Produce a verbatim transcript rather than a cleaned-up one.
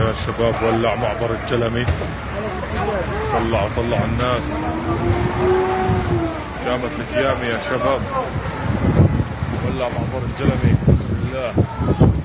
يا شباب ولع معبر الجلمي. طلعوا طلعوا الناس، قامت القيامة يا شباب. ولع معبر الجلمي، بسم الله.